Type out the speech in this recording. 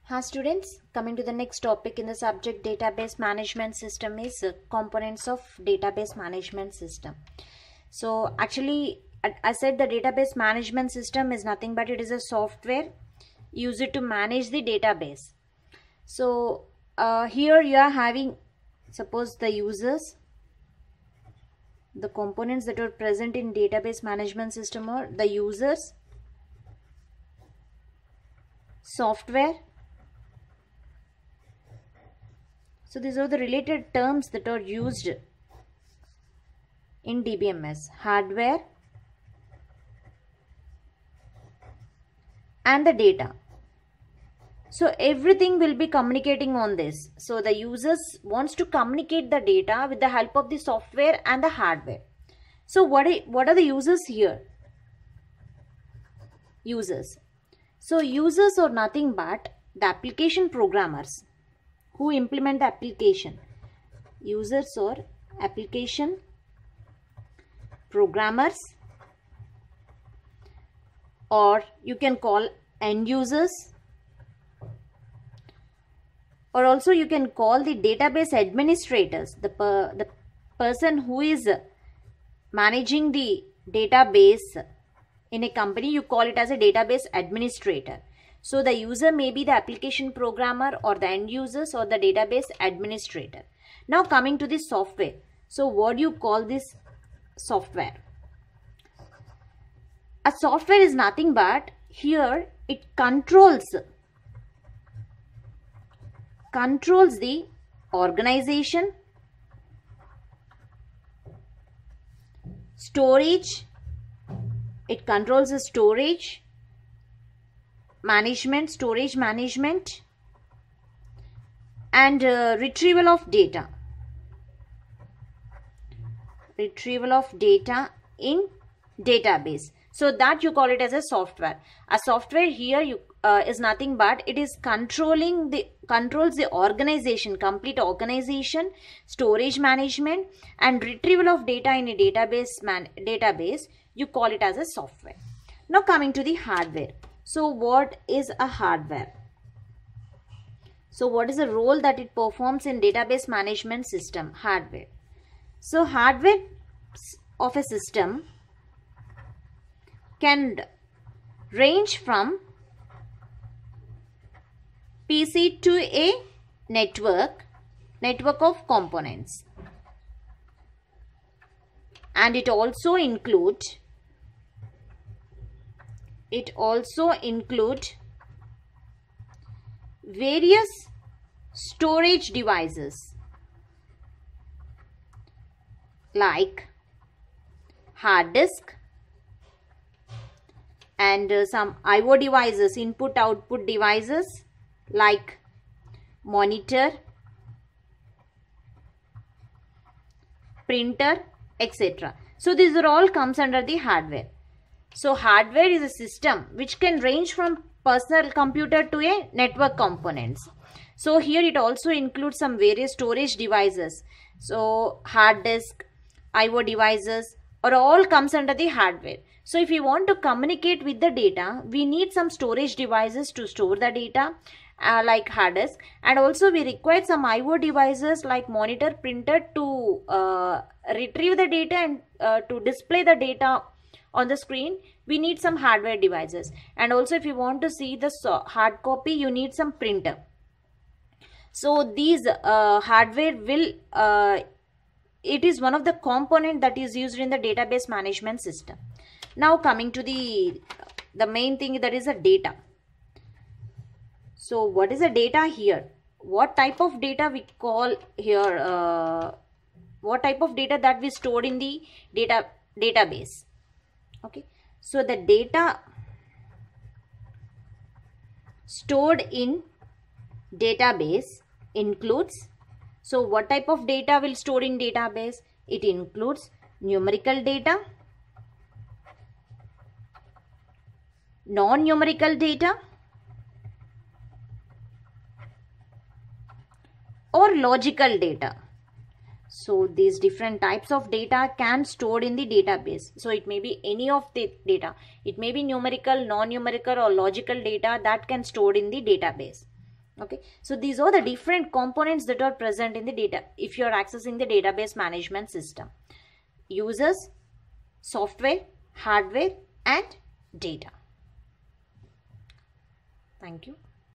Hi students, coming to the next topic in the subject database management system is components of database management system. So actually I said the database management system is nothing but it is a software used to manage the database. So here you are having, suppose the users, the components that are present in database management system are the users, software. So these are the related terms that are used in DBMS: hardware and the data. So everything will be communicating on this. So the users wants to communicate the data with the help of the software and the hardware. So what are the users here? Users. So users are nothing but the application programmers who implement the application. Users or application programmers, or you can call end users, or also you can call the database administrators, the person who is managing the database in a company. You call it as a database administrator. So the user may be the application programmer or the end users or the database administrator. Now coming to the software. So what do you call this software? A software is nothing but here it controls the organization, storage. It controls the storage management, and retrieval of data. Retrieval of data in database. So that you call it as a software. A software here is nothing but it is controls the organization, complete organization, storage management, and retrieval of data in a database. You call it as a software. Now coming to the hardware. So what is a hardware? So what is the role that it performs in database management system? Hardware. So hardware of a system can range from PC to a network of components, and it also include various storage devices like hard disk and some IO devices, input output devices like monitor, printer, etc. So these are all comes under the hardware. So hardware is a system which can range from personal computer to a network components. So here it also includes some various storage devices. So hard disk, IO devices are all comes under the hardware. So if you want to communicate with the data, we need some storage devices to store the data like hard disk, and also we require some IO devices like monitor, printer to retrieve the data and to display the data on the screen. We need some hardware devices, and also if you want to see the hard copy, you need some printer. So these hardware will it is one of the component that is used in the database management system. Now coming to the main thing, that is the data. So what is the data here? What type of data we call here? What type of data that we stored in the database? Okay, so the data stored in database includes, so what type of data will store in database? It includes numerical data, non-numerical data, or logical data. So these different types of data can stored in the database. So it may be any of the data. It may be numerical, non-numerical or logical data that can stored in the database. Okay, so these are the different components that are present in the data if you are accessing the database management system: users, software, hardware, and data. Thank you.